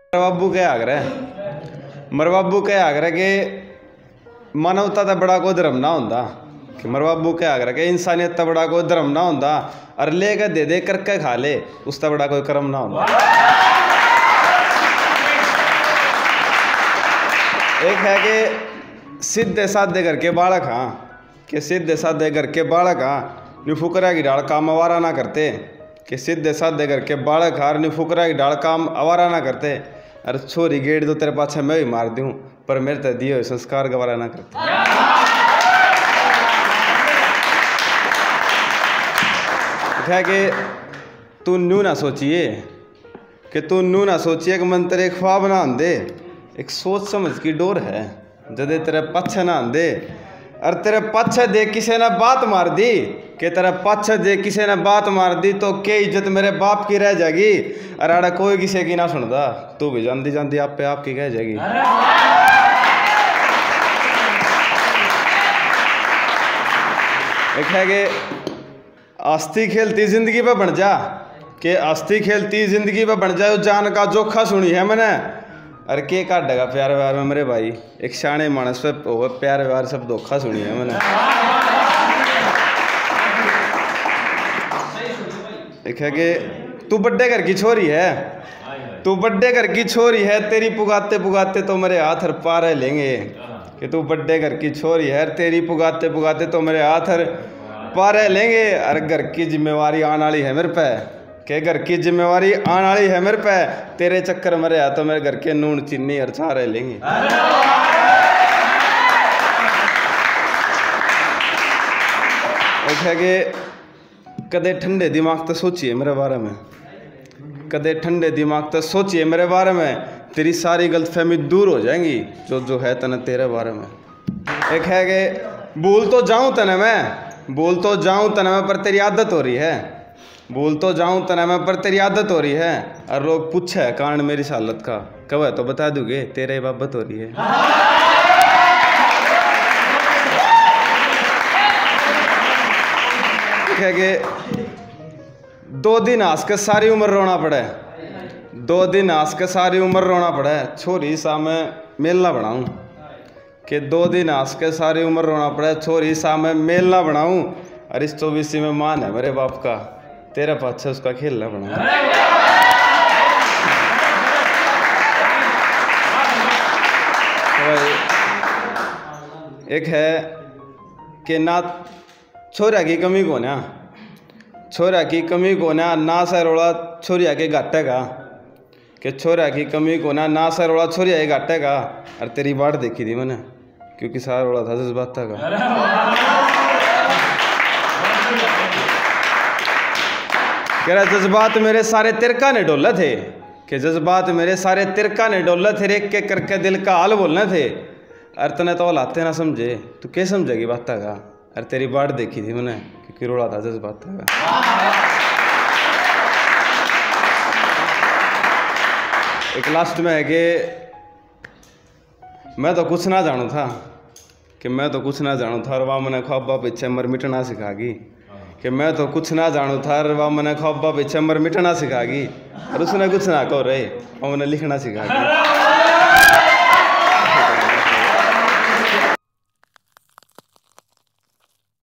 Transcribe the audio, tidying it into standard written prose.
बाबू क्या आग्रह मर बाबू क्या आग्रह के मानवता का बड़ा कोई धर्म ना होंदा कि मर बाबू क्या आग्रह के इंसानियत का बड़ा कोई धर्म ना होंदा और लेकर दे दे करके खा ले उसका बड़ा कोई कर्म ना होंदा। एक है कि सीधे साधे घर के बालक हाँ कि सीधे साधे घर के बालक हाँ नी फुकरा की डाल काम आवारा ना करते कि सीधे साधे घर के बालक हार नी फुकरा की डाल काम आवारा ना करते। अरे छोरी गेड़ दो तेरे पाछे मैं भी मार दूं पर मेरे ते दिए हुए संस्कार गवारा ना करते। है कि तू नू ना सोचिए कि तू नू ना सोचिए कि मन तेरे ख्वाब ना आंदे एक सोच समझ की डोर है जदे तेरे पछे ना आंदे और तेरे पछे दे किसी ने बात मार दी कि तेरे पछे दे किसी ने बात मार दी तो क्या इज्जत मेरे बाप की रह जाएगी। अरे आड़ा कोई किसी की ना सुनता तू भी जानती जानती आप पे आपकी कह जाएगी। एक है कि आस्ती खेलती जिंदगी पे बन जा कि आस्ती खेलती जिंदगी पे बन जाए जान का जोखा सुनी है मैंने। अरे के काटेगा प्यार व्यार में मेरे भाई एक शाने मानस पे प्यार व्यार सब धोखा सुनी है मैंने। एक है कि तू बड्डे घर की छोरी है तू बड्डे घर की छोरी है तेरी पुगाते पुगाते तो मेरे हाथ हर पारे लेंगे कि तू बड्डे घर की छोरी है तेरी पुगाते पुगाते तो मेरे हाथ हर पारे लेंगे। अरे घर की जिम्मेवारी आने वाली है मेरे पे के घर की जिम्मेवारी आने वाली है मेरे पे तेरे चक्कर मरे आ तो मेरे घर के नून चीनी और चारे लेंगे। एक है कि कदे ठंडे दिमाग तो सोचिए मेरे बारे में कदे ठंडे दिमाग तो सोचिए मेरे बारे में तेरी सारी गलतफहमी दूर हो जाएंगी जो है तने तेरे बारे में। एक है कि भूल तो जाऊं तने मैं पर तेरी आदत हो रही है भूल तो जाऊं तने मैं पर तेरी आदत हो रही है। और लोग पूछे कारण मेरी हालत का कब है तो बता दूंगे तेरे बाबत हो रही है। है कि 2 दिन हंस के सारी उम्र रोना पड़े 2 दिन हंस के सारी उम्र रोना पड़े छोरी सा मैं मेल ना बनाऊं कि 2 दिन हंस के सारी उम्र रोना पड़े छोरी सा मैं मेल ना बनाऊं। और इस 24 में मान है मेरे बाप का तेरा पाछे उसका खेल ना बनाऊं। एक है कि ना छोरा की कमी को ना छोरा की कमी को ना सरोड़ा छोरिया के घाटे का कि छोरा की कमी को ना सरोड़ा छोरिया के घाटे का। और तेरी बाट देखी थी मैंने क्योंकि सरोड़ा था जज्बाता का। कह रहा जज्बात मेरे सारे तिरका ने डोले थे कि जज्बात मेरे सारे तिरका ने डोले थे एक के करके दिल का हाल बोलने थे। अरे तने तो लाते ना समझे तू क्या समझेगी बात का। अरे तेरी बाट देखी थी मैंने क्योंकि रोड़ा था जज्बात का। एक लास्ट में है कि मैं तो कुछ ना जानू था और वह मैंने ख्वाबा पीछे मर मिटना सिखागी कि मैं तो कुछ ना जानू था और वह मैंने ख्वाबा पीछे मर मिटना सिखागी और उसने कुछ ना कहो रहे और मैंने लिखना सिखागी।